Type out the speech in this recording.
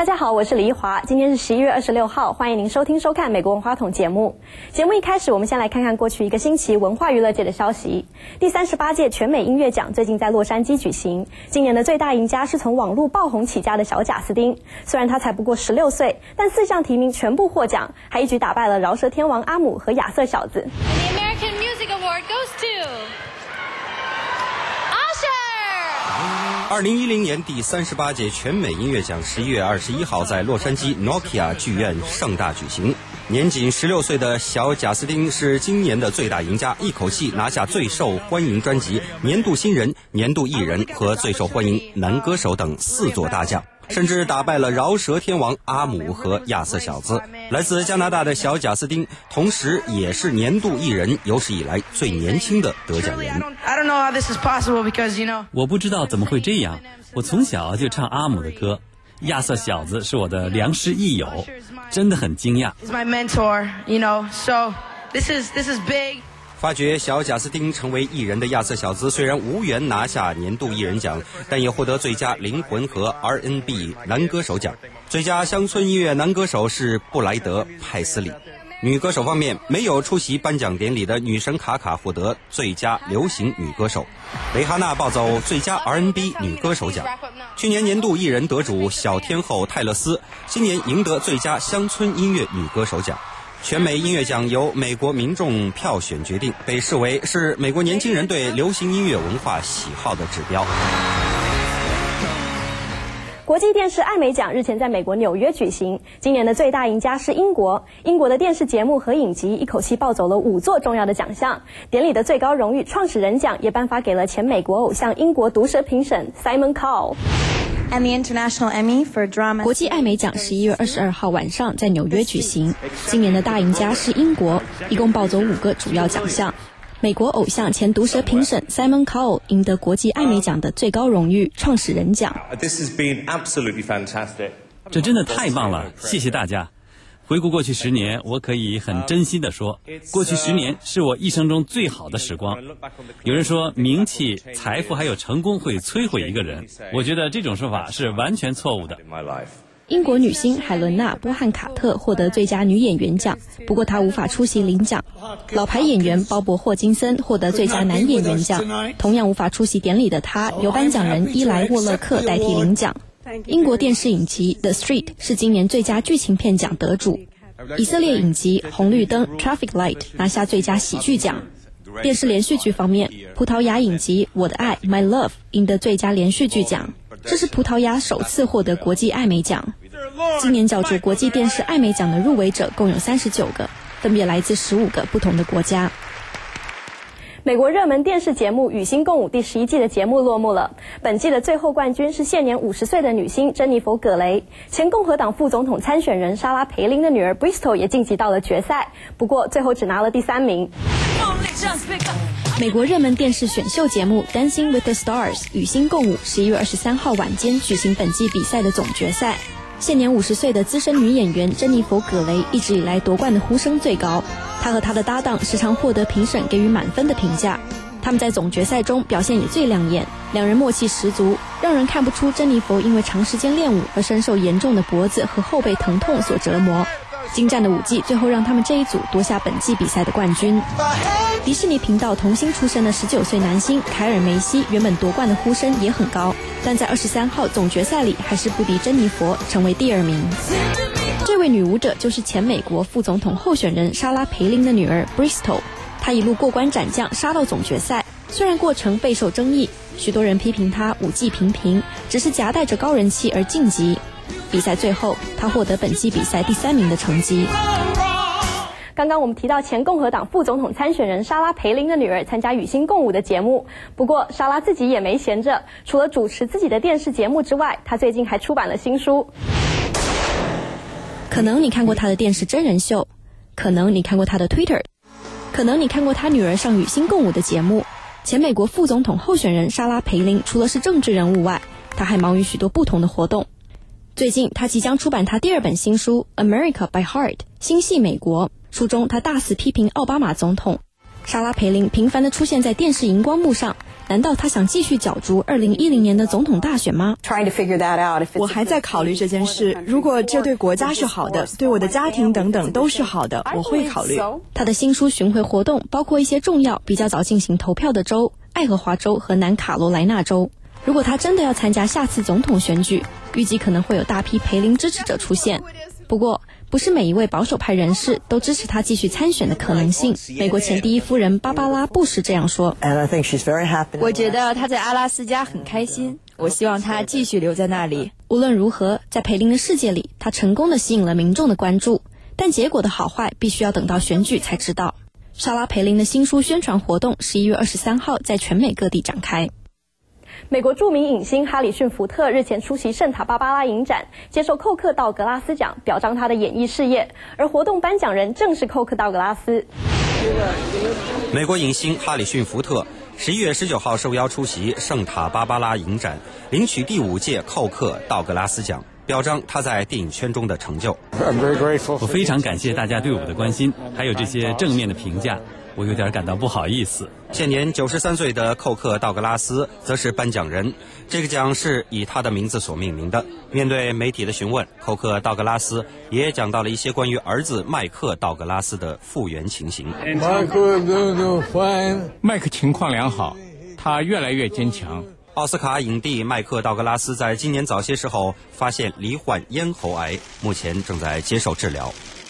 大家好，我是李一华，今天是11月26号，欢迎您收听收看美国文化统节目。节目一开始，我们先来看看过去一个星期文化娱乐界的消息。第38届全美音乐奖最近在洛杉矶举行，今年的最大赢家是从网络爆红起家的小贾斯汀。虽然他才不过16岁，但4项提名全部获奖，还一举打败了饶舌天王阿姆和亚瑟小子。 The American Music Award goes to 2010年第38届全美音乐奖11月21号在洛杉矶 Nokia 剧院盛大举行。年仅16岁的小贾斯汀是今年的最大赢家，一口气拿下最受欢迎专辑、年度新人、年度艺人和最受欢迎男歌手等4座大奖，甚至打败了饶舌天王阿姆和亚瑟小子。来自加拿大的小贾斯汀同时也是年度艺人有史以来最年轻的得奖人。 我不知道怎么会这样，我从小就唱阿姆的歌，亚瑟小子是我的良师益友，真的很惊讶。 发掘小贾斯汀成为艺人的亚瑟小子虽然无缘拿下年度艺人奖，但也获得最佳灵魂和 R&B 男歌手奖。最佳乡村音乐男歌手是布莱德·派斯里。女歌手方面，没有出席颁奖典礼的女神卡卡获得最佳流行女歌手，蕾哈娜抱走最佳 R&B 女歌手奖。去年年度艺人得主小天后泰勒斯今年赢得最佳乡村音乐女歌手奖。全美音乐奖由美国民众票选决定，被视为是美国年轻人对流行音乐文化喜好的指标。 国际电视艾美奖日前在美国纽约举行，今年的最大赢家是英国。英国的电视节目和影集一口气抱走了5座重要的奖项。典礼的最高荣誉创始人奖也颁发给了前美国偶像英国毒舌评审 Simon Cowell。And the International Emmy for Drama 国际艾美奖11月22号晚上在纽约举行，今年的大赢家是英国，一共抱走5个主要奖项。美国偶像前毒舌评审 Simon Cowell 赢得国际艾美奖的最高荣誉创始人奖。 This has been absolutely fantastic. 这真的太棒了，谢谢大家。回顾过去10年，我可以很真心地说，过去10年是我一生中最好的时光。有人说名气、财富还有成功会摧毁一个人，我觉得这种说法是完全错误的。 英国女星海伦娜·波汉卡特获得最佳女演员奖，不过她无法出席领奖。老牌演员鲍勃·霍金森获得最佳男演员奖，同样无法出席典礼的他，由颁奖人伊莱·沃勒克代替领奖。英国电视影集《The Street》是今年最佳剧情片奖得主。以色列影集《红绿灯》（Traffic Light） 拿下最佳喜剧奖。电视连续剧方面，葡萄牙影集《我的爱 My Love》赢得最佳连续剧奖，这是葡萄牙首次获得国际艾美奖。今年角逐国际电视艾美奖的入围者共有39个，分别来自15个不同的国家。 美国热门电视节目《与星共舞》第11季的节目落幕了。本季的最后冠军是现年50岁的女星珍妮佛·葛雷。前共和党副总统参选人莎拉·培林的女儿 Bristol 也晋级到了决赛，不过最后只拿了第3名。 美国热门电视选秀节目《Dancing with the Stars》与星共舞11月23号晚间举行本季比赛的总决赛。现年50岁的资深女演员珍妮佛·葛雷一直以来夺冠的呼声最高，她和她的搭档时常获得评审给予满分的评价。他们在总决赛中表现也最亮眼，两人默契十足，让人看不出珍妮佛因为长时间练舞而深受严重的脖子和后背疼痛所折磨。精湛的舞技最后让他们这一组夺下本季比赛的冠军。迪士尼频道童星出身的19岁男星凯尔梅西原本夺冠的呼声也很高，但在23号总决赛里还是不敌珍妮佛，成为第2名。这位女舞者就是前美国副总统候选人莎拉·培林的女儿 Bristol， 她一路过关斩将杀到总决赛，虽然过程备受争议，许多人批评她舞技平平，只是夹带着高人气而晋级。比赛最后，她获得本季比赛第3名的成绩。 刚刚我们提到前共和党副总统参选人莎拉·培林的女儿参加与星共舞的节目，不过莎拉自己也没闲着，除了主持自己的电视节目之外，她最近还出版了新书。 可能你看过她的电视真人秀，可能你看过她的 Twitter， 可能你看过她女儿上与星共舞的节目。前美国副总统候选人莎拉·培林除了是政治人物外，她还忙于许多不同的活动。最近她即将出版她第2本新书 America by Heart 心系美国，书中她大肆批评奥巴马总统， 莎拉·培林频繁地出现在电视荧光幕上，难道她想继续角逐2010年的总统大选吗？ 我还在考虑这件事，如果这对国家是好的，对我的家庭等等都是好的，我会考虑。 她的新书巡回活动包括一些重要、比较早进行投票的州，爱荷华州和南卡罗来纳州。如果她真的要参加下次总统选举，预计可能会有大批培林支持者出现。不过，不是每一位保守派人士都支持他继续参选的可能性。美国前第一夫人芭芭拉·布什这样说： 我觉得他在阿拉斯加很开心，我希望他继续留在那里。 无论如何，在培林的世界里，他成功地吸引了民众的关注，但结果的好坏必须要等到选举才知道。莎拉·培林的新书宣传活动11月23号在全美各地展开。 美国著名影星哈里逊·福特日前出席圣塔芭芭拉影展，接受寇克道格拉斯奖，表彰他的演艺事业，而活动颁奖人正是寇克道格拉斯。 美国影星哈里逊·福特11月19号受邀出席圣塔芭芭拉影展，领取第5届寇克道格拉斯奖，表彰他在电影圈中的成就。 我非常感谢大家对我的关心，还有这些正面的评价，我有点感到不好意思。 现年93岁的寇克道格拉斯则是颁奖人，这个奖是以他的名字所命名的。面对媒体的询问，寇克道格拉斯也讲到了一些关于儿子麦克道格拉斯的复原情形。 麦克情况良好，他越来越坚强。 奥斯卡影帝麦克道格拉斯在今年早些时候发现罹患咽喉癌，目前正在接受治疗。